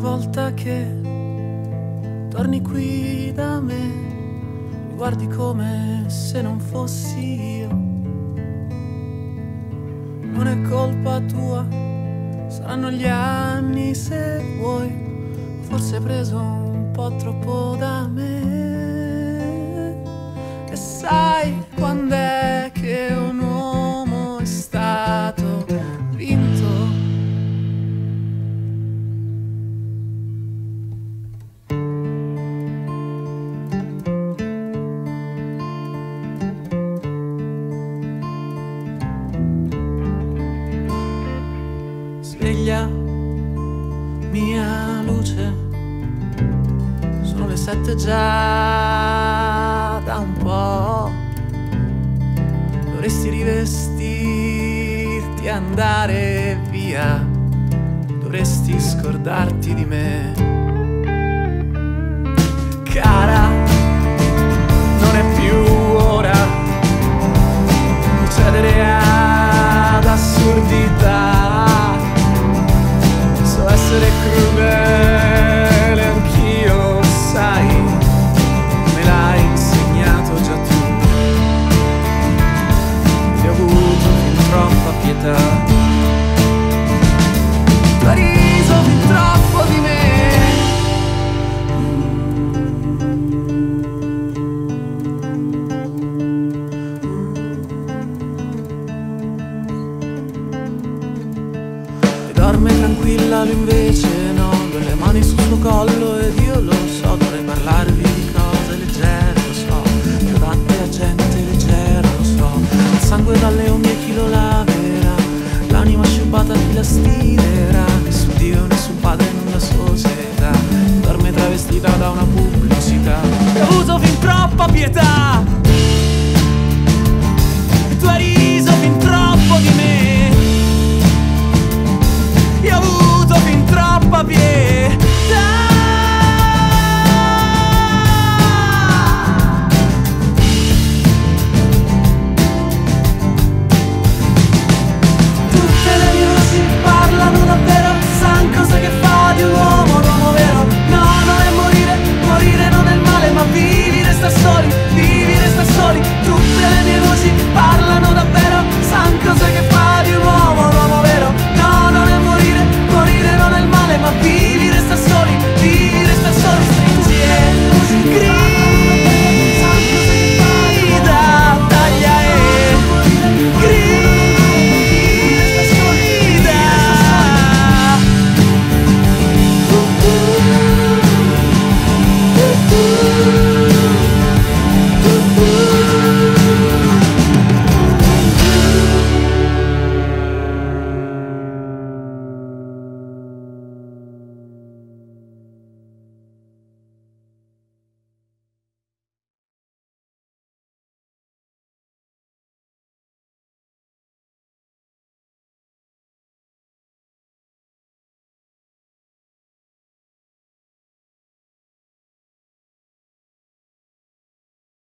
volta che torni qui da me, mi guardi come se non fossi io. Non è colpa tua, saranno gli anni se vuoi, forse hai preso un po' troppo da me. E sai quando è che un uomo è stato vinto? Sveglia, mia luce, sono le 7 già da un po'. Dovresti rivestirti e andare via, dovresti scordarti di me. Cara, non è più ora di cedere ad assurdità. So essere crudele anch'io, sai, me l'hai insegnato già tu. Ti ho avuto fin troppa pietà, tu hai riso fin troppo di me. Dorme tranquilla, lui invece no, con le mani sul suo collo ed io lo so, dovrei parlarvi di cose leggere, lo so, più adatte a gente leggera, lo so. Il sangue dalle unghie chi lo laverà, l'anima sciupata chi la stirerà, nessun Dio, nessun padre in una società, dorme travestita da una pubblicità. E ho avuto fin troppa pietà, e tu hai riso fin troppo di me. Io ho avuto fin troppa pietà. Tutte le mie voci parlano davvero, san cosa che fa di un uomo l'uomo vero. No, non è morire, morire non è male, ma vivi, resta soli, vivi, resta soli. Tutte le mie voci parlano davvero.